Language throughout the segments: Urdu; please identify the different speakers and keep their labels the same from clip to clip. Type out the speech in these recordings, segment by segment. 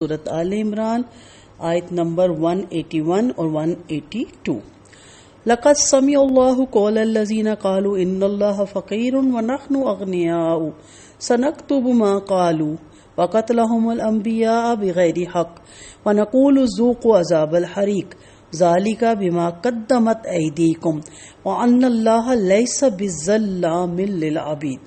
Speaker 1: سورت آل عمران آیت نمبر 181 اور 182. لقد سمع الله قول الذين قالوا ان الله فقير ونحن اغنياء سنكتب ما قالوا وقتلهم الانبياء بغير حق ونقول ذوقوا عذاب الحريق ذلك بما قدمت ايديكم وان الله ليس بالظلام للعبيد.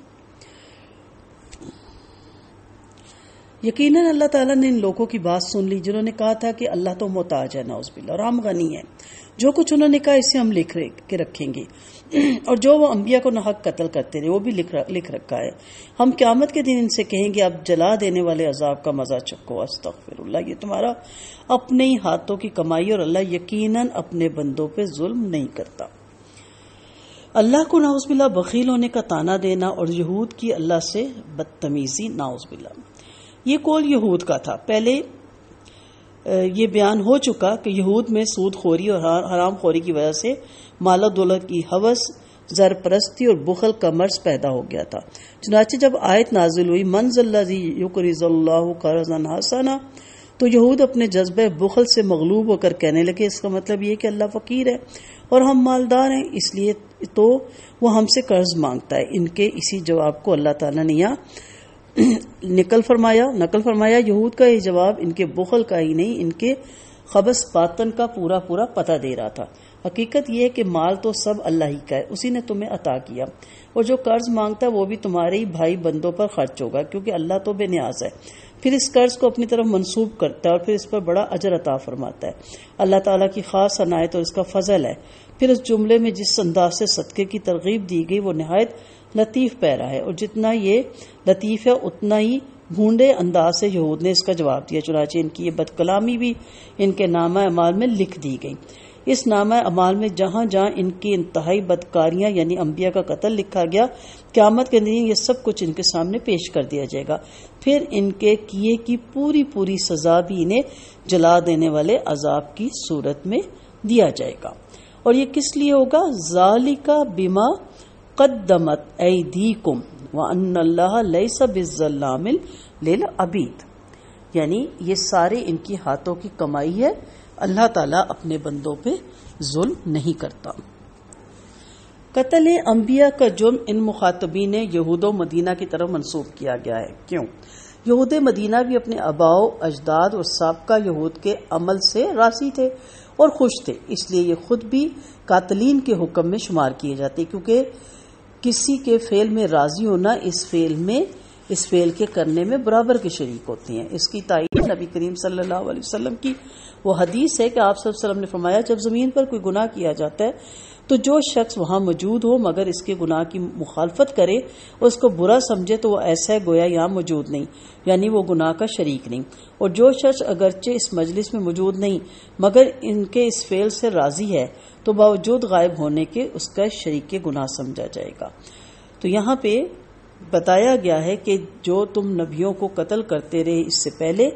Speaker 1: یقیناً اللہ تعالیٰ نے ان لوگوں کی بات سن لی جنہوں نے کہا تھا کہ اللہ تو محتاج ہے نعوذ باللہ اور ہم غنی ہیں، جو کچھ انہوں نے کہا اسے ہم لکھ کے رکھیں گے، اور جو وہ انبیاء کو ناحق قتل کرتے رہے وہ بھی لکھ رکھا ہے. ہم قیامت کے دن ان سے کہیں گے اب جلا دینے والے عذاب کا مزہ چکھو. استغفر اللہ، یہ تمہارا اپنے ہی ہاتھوں کی کمائی اور اللہ یقیناً اپنے بندوں پہ ظلم نہیں کرتا. اللہ کو نعوذ باللہ بخیل ہونے کا طعنہ دینا اور یہود کی اللہ سے بدتمیزی، نعوذ باللہ. یہ قول یہود کا تھا. پہلے یہ بیان ہو چکا کہ یہود میں سود خوری اور حرام خوری کی وجہ سے مال و دولت کی ہوس، زر پرستی اور بخل کا مرض پیدا ہو گیا تھا. چنانچہ جب آیت نازل ہوئی من ذا الذی یقرض اللہ قرضا حسنا، تو یہود اپنے جذبہ بخل سے مغلوب ہو کر کہنے لگے اس کا مطلب یہ کہ اللہ فقیر ہے اور ہم مالدار ہیں، اس لیے تو وہ ہم سے قرض مانگتا ہے. ان کے اسی جواب کو اللہ تعالیٰ نے یہاں نقل فرمایا. یہود کا یہ جواب ان کے بخل کا ہی نہیں، ان کے خبث باطن کا پورا پتہ دے رہا تھا. حقیقت یہ ہے کہ مال تو سب اللہ ہی کا ہے، اسی نے تمہیں عطا کیا، اور جو قرض مانگتا ہے وہ بھی تمہارے ہی بھائی بندوں پر خرچ ہوگا کیونکہ اللہ تو بے نیاز ہے. پھر اس قرض کو اپنی طرف منسوب کرتا ہے اور پھر اس پر بڑا اجر عطا فرماتا ہے. اللہ تعالیٰ کی خاص عنایت اور اس کا فضل ہے. پھر اس جملے میں جس انداز سے صدقے کی ترغیب دی گئی وہ نہایت لطیف پیرا ہے، اور جتنا یہ لطیف ہے اتنا ہی بھونڈے انداز سے یہود نے اس کا جواب دیا. چنانچہ ان کی یہ بد کلامی بھی ان کے نامہ اعمال میں لکھ دی گئی. اس نامہ اعمال میں جہاں جہاں ان کی انتہائی بدکاریاں یعنی انبیاء کا قتل لکھا گیا، قیامت کے دن یہ سب کچھ ان کے سامنے پیش کر دیا جائے گا. پھر ان کے کیے کی پوری سزا بھی انہیں جلا دینے والے عذاب کی صورت میں دیا جائے گا. اور یہ کس لیے ہوگا؟ ذالک بما قدمت ایدیکم وان اللہ لیس بالظلام للعبید، یعنی یہ سارے ان کی ہاتھوں کی کمائی ہے، اللہ تعالیٰ اپنے بندوں پہ ظلم نہیں کرتا. قتل انبیاء کا جرم ان مخاطبین یہود و مدینہ کی طرف منسوب کیا گیا ہے. کیوں؟ یہود مدینہ بھی اپنے آباء و اجداد اور سابقہ یہود کے عمل سے راضی تھے اور خوش تھے، اس لیے یہ خود بھی قاتلین کے حکم میں شمار کیے جاتے، کیونکہ کسی کے فعل میں راضی ہونا اس فعل کے کرنے میں برابر کے شریک ہوتے ہیں. اس کی تائید نبی کریم صلی اللہ علیہ وسلم کی وہ حدیث ہے کہ آپ صلی اللہ علیہ وسلم نے فرمایا جب زمین پر کوئی گناہ کیا جاتا ہے تو جو شخص وہاں موجود ہو مگر اس کے گناہ کی مخالفت کرے اور اس کو برا سمجھے تو وہ ایسا ہے گویا یہاں موجود نہیں، یعنی وہ گناہ کا شریک نہیں. اور جو شخص اگرچہ اس مجلس میں موجود نہیں مگر ان کے اس فعل سے راضی ہے تو باوجود غائب ہونے کے اس کا شریک گناہ سمجھا جائے گا. تو یہاں پہ بتایا گیا ہے کہ جو تم نبیوں کو قتل کرتے رہے اس سے پہلے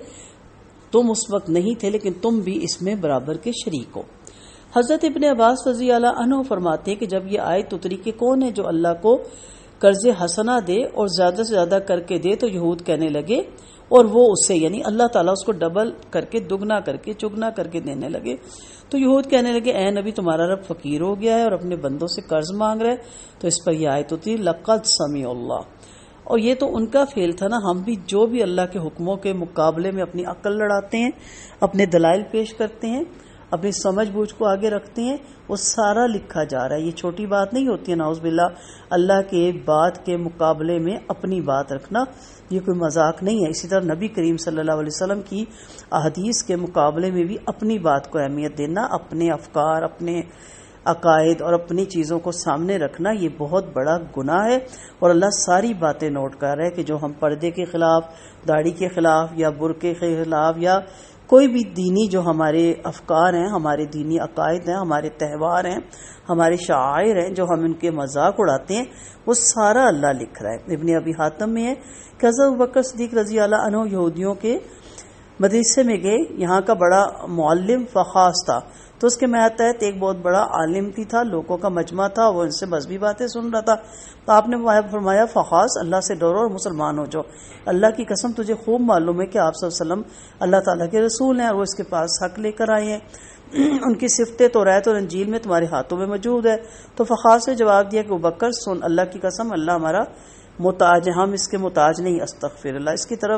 Speaker 1: تم اس وقت نہیں تھے لیکن تم بھی اس میں برابر کے شریک ہو. حضرت ابن عباس رضی اللہ عنہ فرماتے ہیں کہ جب یہ آیت اتری کہ کون ہے جو اللہ کو قرض حسنہ دے اور زیادہ سے زیادہ کر کے دے، تو یہود کہنے لگے اور وہ اسے یعنی اللہ تعالیٰ اس کو ڈبل کر کے دگنا کر کے چگنا کر کے دینے لگے. تو یہود کہنے لگے اے نبی تمہارا رب فقیر ہو گیا ہے اور اپنے بندوں سے قرض مانگ رہا ہے. تو اس پر یہ آیت ہوتی لقد سمع اللہ، اور یہ تو ان کا فعل تھا نا. ہم بھی جو بھی اللہ کے حکموں کے مقابلے میں اپنی عقل لڑاتے ہیں، اپنے دلائل پیش کرتے ہیں، اپنی سمجھ بوجھ کو آگے رکھتے ہیں، وہ سارا لکھا جا رہا ہے. یہ چھوٹی بات نہیں ہوتی ہے نعوذ باللہ. اللہ کے بات کے مقابلے میں اپنی بات رکھنا یہ کوئی مذاق نہیں ہے. اسی طرح نبی کریم صلی اللہ علیہ وسلم کی احادیث کے مقابلے میں بھی اپنی بات کو اہمیت دینا، اپنے افکار، اپنے عقائد اور اپنی چیزوں کو سامنے رکھنا یہ بہت بڑا گناہ ہے. اور اللہ ساری باتیں نوٹ کر رہا ہے کہ جو ہم پردے کے خلاف، داڑھی کے خلاف یا برقعے کے خلاف یا کوئی بھی دینی جو ہمارے افکار ہیں، ہمارے دینی عقائد ہیں، ہمارے تہوار ہیں، ہمارے شعائر ہیں، جو ہم ان کے مذاق اڑاتے ہیں، وہ سارا اللہ لکھ رہا ہے. ابن ابی حاتم میں ہے کہ حضرت ابوبکر صدیق رضی اللہ عنہ یہودیوں کے مدرسے میں گئے. یہاں کا بڑا معلم فخاص تھا تو اس کے ماتحت ایک بہت بڑا عالم بھی تھا، لوگوں کا مجمع تھا، وہ ان سے مذہبی باتیں سن رہا تھا. تو آپ نے فرمایا فخاص اللہ سے ڈرو اور مسلمان ہو جاؤ. اللہ کی قسم تجھے خوب معلوم ہے کہ آپ صلی اللہ علیہ وسلم اللہ تعالیٰ کے رسول ہیں اور وہ اس کے پاس حق لے کر آئے ہیں. ان کی صفتیں توریت اور انجیل میں تمہارے ہاتھوں میں موجود ہے. تو فخاص نے جواب دیا کہ ابوبکر سن، اللہ کی قسم اللہ ہمارا محتاج ہے، ہم اس کے محتاج نہیں. استغفر اللہ.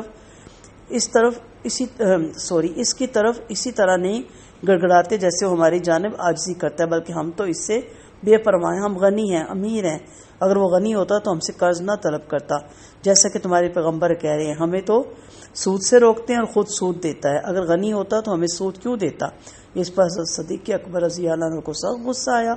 Speaker 1: اس کی طرف اسی طرح نہیں گڑگڑاتے جیسے وہ ہماری جانب عاجزی کرتا ہے، بلکہ ہم تو اس سے بے پرواہ ہیں. ہم غنی ہیں، امیر ہیں. اگر وہ غنی ہوتا تو ہم سے قرض نہ طلب کرتا، جیسا کہ تمہارے پیغمبر کہہ رہے ہیں ہمیں تو سود سے روکتے ہیں اور خود سود دیتا ہے. اگر غنی ہوتا تو ہمیں سود کیوں دیتا؟ اس پر حضرت صدیق اکبر رضی اللہ عنہ کو سخت غصہ آیا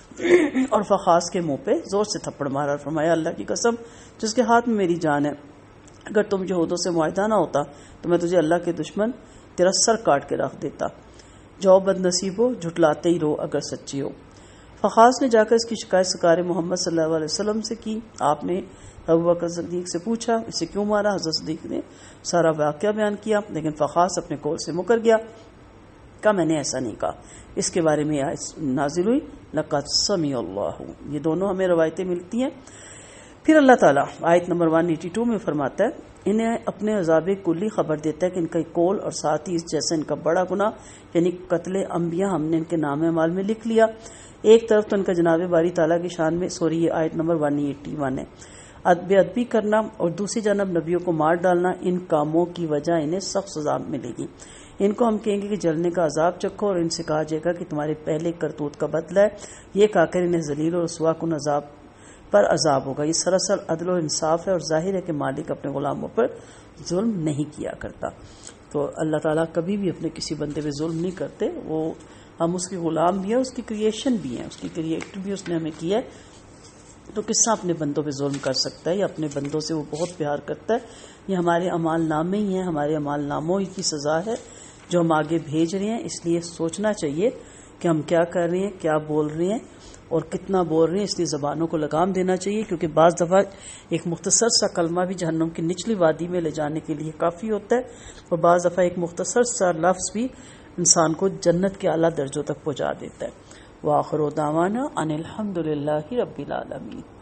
Speaker 1: اور فخاص کے منہ پہ زور سے تھپڑ مارا. فرمایا اللہ کی قسم جس کے ہاتھ میں میری جان ہے، اگر تم یہودوں سے معاہدہ نہ ہوتا تو میں تجھے اللہ کے دشمن تیرا سر کاٹ کے رکھ دیتا. جاؤ بد نصیب ہو، جھٹلاتے ہی رہو اگر سچی ہو. فخاص نے جا کر اس کی شکایت سرکار محمد صلی اللہ علیہ وسلم سے کی. آپ نے ابوبکر صدیق سے پوچھا اسے کیوں مارا. حضرت صدیق نے سارا واقعہ بیان کیا، لیکن فخاص اپنے قول سے مکر گیا. کہا میں نے ایسا نہیں کہا. اس کے بارے میں آیت نازل ہوئی لقد سمع اللہ. یہ دونوں ہمیں روایتیں ملتی ہیں. پھر اللہ تعالیٰ آیت نمبر 182 میں فرماتا ہے انہیں اپنے عذاب کلی خبر دیتا ہے کہ ان کا قول اور ساتھ ہی اس جیسا ان کا بڑا گناہ یعنی قتل انبیاء ہم نے ان کے نام اعمال میں لکھ لیا. ایک طرف تو ان کا جناب باری تعالیٰ کی شان میں یہ آیت نمبر 181 ہے بے ادبی کرنا، اور دوسری جانب نبیوں کو مار ڈالنا. ان کاموں کی وجہ انہیں سخت سزا ملے گی. ان کو ہم کہیں گے کہ جلنے کا عذاب چکھو، اور ان سے کہا جائے گا کہ تمہارے پہلے کرتوت کا بدلہ ہے. یہ کہا کر انہیں ذلیل اور رسوا کن عذاب پر عذاب ہوگا. یہ سراسر عدل و انصاف ہے، اور ظاہر ہے کہ مالک اپنے غلاموں پر ظلم نہیں کیا کرتا. تو اللہ تعالیٰ کبھی بھی اپنے کسی بندے پہ ظلم نہیں کرتے. وہ ہم اس کے غلام بھی ہیں، اس کی کریشن بھی ہیں، اس کی کریٹ بھی اس نے ہمیں کیا ہے. تو کس طرح اپنے بندوں پہ ظلم کر سکتا ہے؟ یا اپنے بندوں سے وہ بہت پیار کرتا ہے. یہ ہمارے اعمال نامے ہی ہیں، ہمارے اعمال ناموں ہی کی سزا ہے جو ہم آگے بھیج رہے ہیں. اس لیے سوچنا چاہیے کہ ہم کیا کر رہے ہیں، کیا بول رہے ہیں اور کتنا بول رہے ہیں. اس لیے زبانوں کو لگام دینا چاہیے، کیونکہ بعض دفعہ ایک مختصر سا کلمہ بھی جہنم کی نچلی وادی میں لے جانے کے لیے کافی ہوتا ہے، اور بعض دفعہ ایک مختصر سا لفظ بھی انسان کو جنت کے اعلیٰ درجوں تک پہنچا دیتا ہے. وآخر دعوانا ان الحمد للہ رب العالمین.